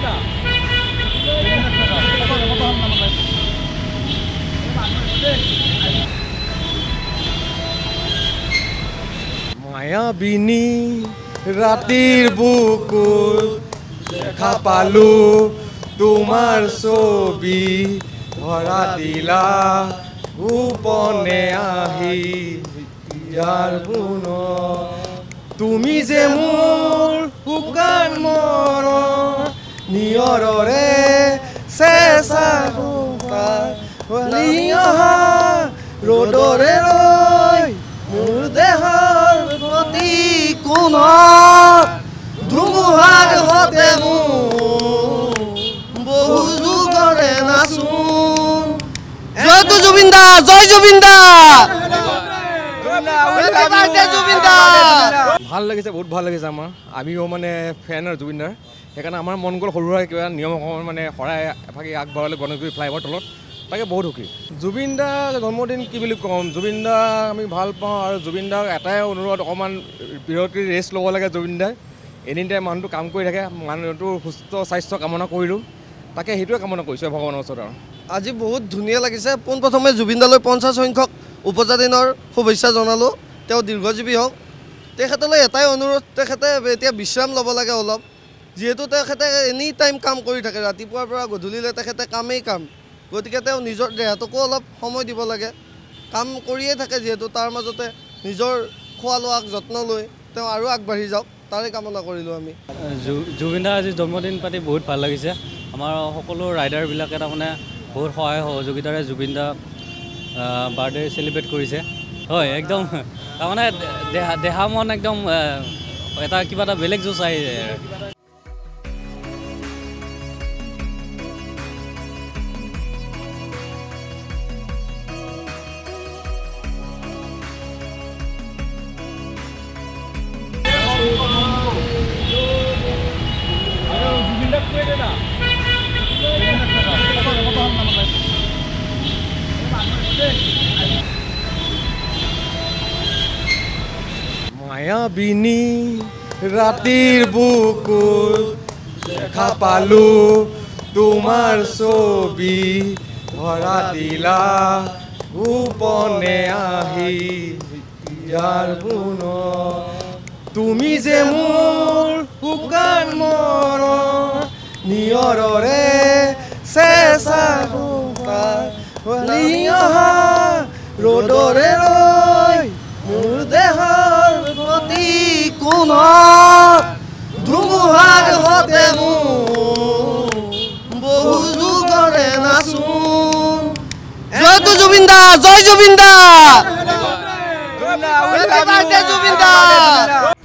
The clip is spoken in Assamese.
মায়াবিনী ৰাতিৰ বুকুত দেখা পালো তোমাৰ ছবি ধৰা দিলা গোপনে আহি ইয়াৰ গুণ তুমি যে মোৰ শুকান মনৰ নিয়ৰৰে চেঁচা অহা ৰ'দৰে ৰৈ মোৰ দেহৰ প্ৰতি কোণত ধুমুহাৰ হতে বহু যুগৰে নাচোন জয়টো জুবিন দা জয় জুবিন দা ভাল লাগিছে বহুত ভাল লাগিছে আমাৰ আমিও মানে ফেন আৰু জুবিন দাৰ সেইকাৰণে আমাৰ মন গ'ল সৰু সুৰা কিবা নিয়ম অকণমান মানে শৰাই এফাকি আগবঢ়ালে গণেশগুৰি ফ্লাইঅভাৰ তলত তাকে বহুত সুখী জুবিন দাৰ জন্মদিন কি বুলি ক'ম জুবিন দা আমি ভাল পাওঁ আৰু জুবিন দাক এটাই অনুৰোধ অকণমান বিৰতিৰ ৰেষ্ট ল'ব লাগে জুবিন দাই এনি টাইম মানুহটো কাম কৰি থাকে মানুহটোৰ সুস্থ স্বাস্থ্য কামনা কৰিলোঁ তাকে সেইটোৱে কামনা কৰিছোঁ ভগৱানৰ ওচৰত আৰু আজি বহুত ধুনীয়া লাগিছে পোনপ্ৰথমে জুবিন দালৈ 50 সংখ্যক উপজাদিনৰ শুভেচ্ছা জনালোঁ তেওঁ দীৰ্ঘজীৱী হওক তেখেতলৈ এটাই অনুৰোধ তেখেতে এতিয়া বিশ্ৰাম ল'ব লাগে অলপ যিহেতু তেখেতে এনি টাইম কাম কৰি থাকে ৰাতিপুৱাৰ পৰা গধূলিলৈ তেখেতে কামেই কাম গতিকে তেওঁ নিজৰ দেহটোকো অলপ সময় দিব লাগে কাম কৰিয়ে থাকে যিহেতু তাৰ মাজতে নিজৰ খোৱা লোৱাক যত্ন লৈ তেওঁ আৰু আগবাঢ়ি যাওক তাৰে কামনা কৰিলোঁ আমি জুবিন দাৰ আজি জন্মদিন পাতি বহুত ভাল লাগিছে আমাৰ সকলো ৰাইডাৰবিলাকে তাৰমানে বহুত সহায় সহযোগিতাৰে জুবিন দা বাৰ্থডে চেলিব্ৰেট কৰিছে হয় একদম তাৰমানে দেহা মন একদম এটা কিবা এটা বেলেগ জোচ আহি যায় মায়াবিনী ৰাতিৰ বুকুত দেখা পালো তোমাৰ ছবি ধৰা দিলা গোপনে আহি ইয়াৰ গুণ তুমি যে মোৰ শুকান মনৰ নিয়ৰৰে চেঁচা অহা ৰ'দৰে ৰৈ মোৰ দেহৰ প্ৰতি কোণত ধুমুহাৰ হতে বহু যুগৰে নাচোন জয়টো জুবিন দা জয় জুবিন দা জুবিন দা